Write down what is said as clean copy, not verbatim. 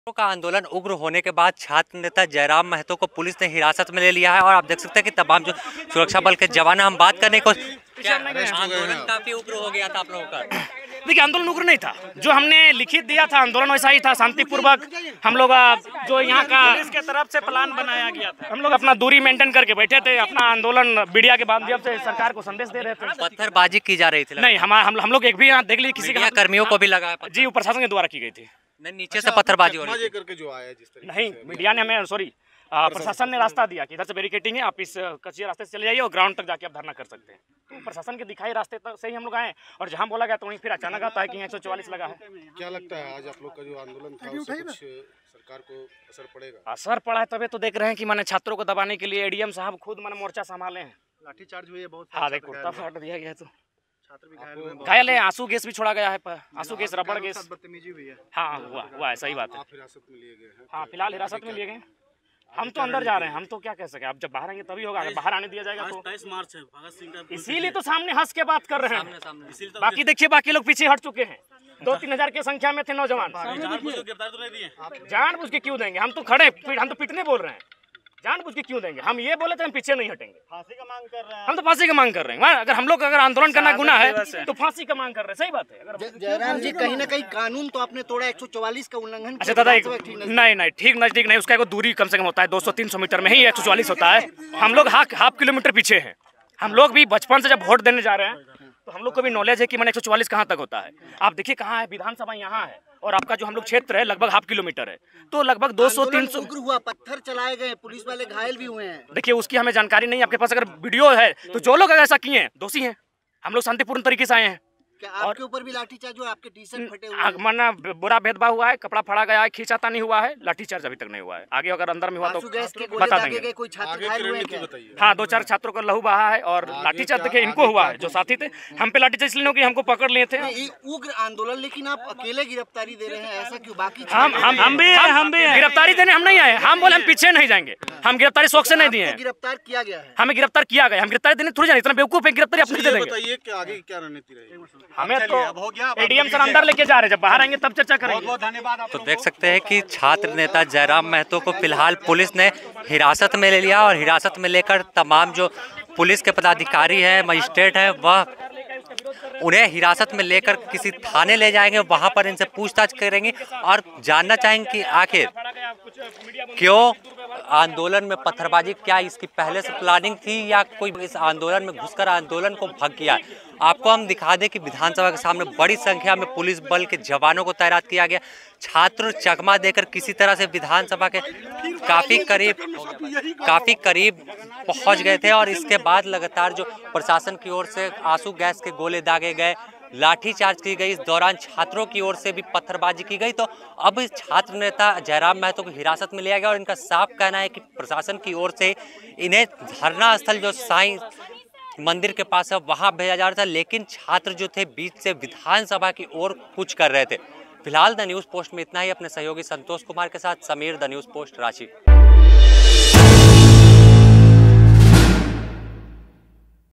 का आंदोलन उग्र होने के बाद छात्र नेता जयराम महतो को पुलिस ने हिरासत में ले लिया है और आप देख सकते हैं कि तमाम जो सुरक्षा बल के जवान हम बात करने को आंदोलन काफी उग्र हो गया था आप लोगों का। देखिए आंदोलन उग्र नहीं था, जो हमने लिखित दिया था आंदोलन वैसा ही था, शांतिपूर्वक हम लोग जो यहाँ का पुलिस के तरफ से प्लान बनाया गया था, हम लोग अपना दूरी मेंटेन करके बैठे थे, अपना आंदोलन मीडिया के माध्यम से सरकार को संदेश दे रहे थे। पत्थरबाजी की जा रही थी? नहीं, हम लोग एक भी यहाँ देख लीजिए किसी का कर्मियों को भी लगा जी, प्रशासन के द्वारा की गई थी। नहीं, नीचे से पत्थरबाजी हो रही करके जो आया जिस तरीके नहीं, मीडिया ने हमें प्रशासन ने रास्ता दिया कि इधर से बैरिकेटिंग है, आप इस कच्चे रास्ते से चले जाइए और ग्राउंड तक जाके आप धरना कर सकते हैं। तो प्रशासन के दिखाई रास्ते तक से ही हम लोग आए और जहां बोला गया तो वहीं फिर अचानक आता है कि 144 लगा है। क्या लगता है आज आप लोग का जो आंदोलन था उससे कुछ सरकार को असर पड़ेगा? असर पड़ा है, तभी तो देख रहे हैं कि मैंने छात्रों को दबाने के लिए एडीएम साहब खुद मैंने मोर्चा संभाले हैं। लाठीचार्ज हुई है बहुत। हाँ, देख कुर्ता फाड़ दिया गया, तो घायल है, आंसू गैस भी छोड़ा गया है, आंसू गैस, रबड़ गैस। हाँ, हुआ है, सही बात है। हिरासत में लिए गए हैं? हाँ, फिलहाल हिरासत में लिए गए। हम तो अंदर जा रहे हैं, हम तो क्या कह सके, अब जब बाहर आएंगे तभी होगा, अगर बाहर आने दिया जाएगा तो। 23 मार्च है भगत सिंह का, इसीलिए तो सामने हंस के बात कर रहे हैं। बाकी देखिए, बाकी लोग पीछे हट चुके हैं, 2-3 हजार की संख्या में थे नौजवान। गिरफ्तार तो नहीं दिए, जानबूझ के क्यों देंगे? हम तो खड़े, हम तो पिटने बोल रहे हैं, जानबूझ के क्यों देंगे? हम ये बोले थे हम पीछे नहीं हटेंगे। फांसी का मांग कर रहे हैं, हम तो फांसी का मांग कर रहे हैं। अगर हम लोग आंदोलन करना गुनाह है तो फांसी का मांग कर रहे हैं, सही बात है। जयराम जी, कहीं ना कहीं कानून तो आपने तोड़ा, 144 का उल्लंघन। अच्छा दादा, नहीं, ठीक नजदीक नहीं, उसका दूरी कम से कम होता है 200-300 मीटर में ही 144 होता है। हम लोग हाफ किलोमीटर पीछे हैं। हम लोग भी बचपन से जब वोट देने जा रहे हैं तो हम लोग को भी नॉलेज है कि मैंने 144 कहाँ तक होता है। आप देखिए कहाँ है, विधानसभा यहाँ है और आपका जो हम लोग क्षेत्र है लगभग हाफ किलोमीटर है, तो लगभग 200-300 उग्र हुआ, पत्थर चलाए गए, पुलिस वाले घायल भी हुए हैं। देखिए उसकी हमें जानकारी नहीं है, आपके पास अगर वीडियो है तो जो लोग ऐसा किए हैं दोषी हैं। हम लोग शांतिपूर्ण तरीके से आए हैं। क्या आपके ऊपर भी लाठीचार्ज हुआ? आपके टी-शर्ट फटे हुए हैं? मना बुरा भेदभाव हुआ है, कपड़ा फाड़ा गया है, खींचातानी हुआ है, लाठीचार्ज अभी तक नहीं हुआ है। आगे अगर अंदर में हुआ तो बता देंगे। कोई छात्र घायल हुए क्या? हाँ, 2-4 छात्रों का लहू बहा है और लाठीचार्ज देखिए इनको हुआ है, जो साथी थे। हम पे लाठीचार्ज इसलिए कि हमको पकड़ लिए थे। उग्र आंदोलन, लेकिन आप अकेले गिरफ्तारी दे रहे हैं, ऐसा क्यों? बाकी हम भी गिरफ्तारी देने हम नहीं आए। हम बोले हम पीछे नहीं जाएंगे, हम गिरफ्तारी शौक से नहीं दिए हैं। गिरफ्तार किया गया है, हमें गिरफ्तार किया गया, हम गिरफ्तारी देने थोड़ी जाने, इतना बेवकूफ है, गिरफ्तारी अपने दे देंगे। बताइए कि आगे क्या रणनीति रहेगी? हमें तो एडीएम सर अंदर लेके जा रहे हैं, जब बाहर आएंगे तब चर्चा करेंगे। बहुत धन्यवाद। तो देख सकते हैं कि छात्र नेता जयराम महतो को फिलहाल पुलिस ने हिरासत में ले लिया और हिरासत में लेकर तमाम जो पुलिस के पदाधिकारी हैं, मजिस्ट्रेट हैं, वह उन्हें हिरासत में लेकर किसी थाने ले जाएंगे, वहां पर इनसे पूछताछ करेंगे और जानना चाहेंगे कि आखिर क्यों आंदोलन में पत्थरबाजी, क्या इसकी पहले से प्लानिंग थी या कोई इस आंदोलन में घुसकर आंदोलन को भग किया। आपको हम दिखा दें कि विधानसभा के सामने बड़ी संख्या में पुलिस बल के जवानों को तैनात किया गया। छात्र चकमा देकर किसी तरह से विधानसभा के काफी करीब पहुंच गए थे और इसके बाद लगातार जो प्रशासन की ओर से आंसू गैस के गोले दागे गए, लाठीचार्ज की गई, इस दौरान छात्रों की ओर से भी पत्थरबाजी की गई। तो अब छात्र नेता जयराम महतो को हिरासत में लिया गया और इनका साफ कहना है कि प्रशासन की ओर से इन्हें धरना स्थल जो साईं मंदिर के पास है वहां भेजा जा रहा था, लेकिन छात्र जो थे बीच से विधानसभा की ओर कूच कर रहे थे। फिलहाल द न्यूज़ पोस्ट में इतना ही। अपने सहयोगी संतोष कुमार के साथ Sameer, the News Post, Ranchi.